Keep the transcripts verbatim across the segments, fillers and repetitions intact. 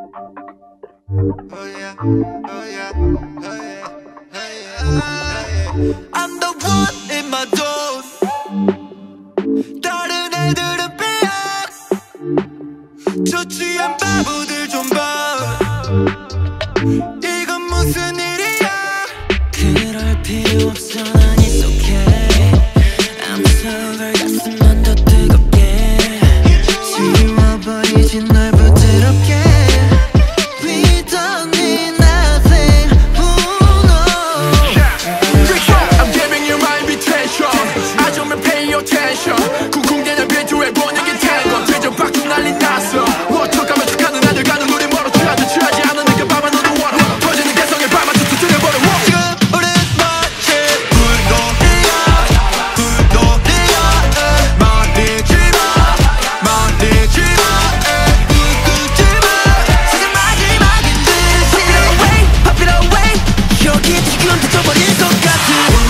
Oh yeah, oh yeah, oh yeah, oh yeah. I'm the one in my zone. 다른 애들은 빼야 저 취한 바보들 좀 봐. 이건 무슨 일이야? 그럴 필요 없어, 난 it's okay. I'm sober, 가슴만 더 뜨겁게 지워버리지 널 부드럽게. 쿵쿵대는 비트에 번역이 탄거 대전 박수 난리 났어. 워터가면 척하는 아들 가는 우리 멀어. 취하지 취하지 않은 내가 밤에 너도 원어. 터지는 개성에 밤만 툭툭 들려버려. 지금 우린 마치 불놀이야 불놀이야. 말리지마 말리지마 웃기지마. 세상 마지막인 듯이 Pop it away pop it away. 여기 지금 터져버릴 것 같은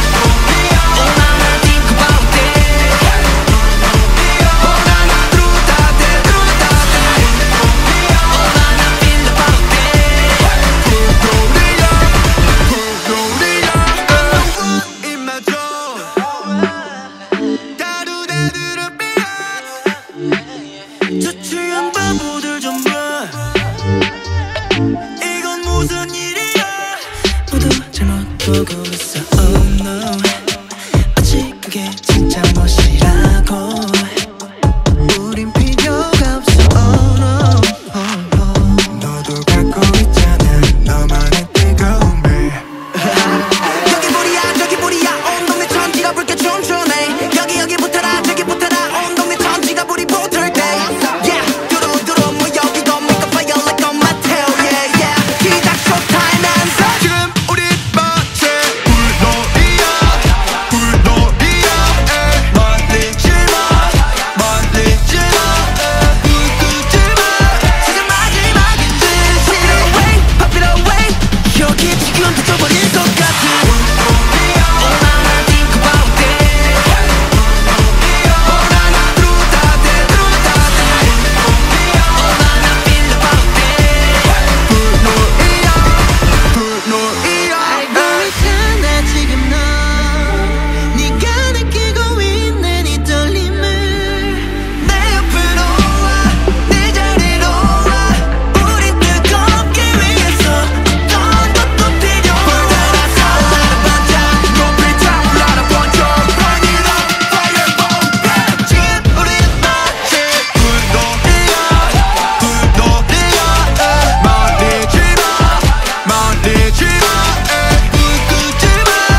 저 취한 바보들 좀 봐. 이건 무슨 일이야? 모두 잘못 보고 있어. Oh no. 어찌 그게 진짜 멋이라고. 우린 필요가 없어. Oh no. Oh, oh. 너도 갖고 있잖아 너만의 뜨거움을. 여기 불이야 저기 불이야 온 동네 천지가 불켜 춤추네. 여기 여기 붙어라 저기 붙어라 온 동네 천지가 불이 붙을 때.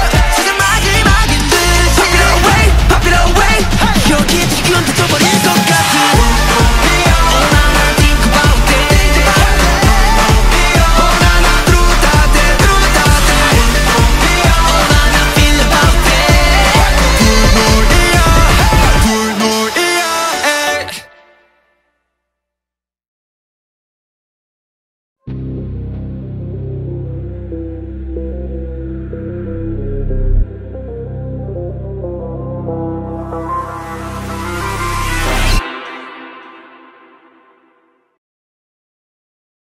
여기 지금 터져버릴 것 같아.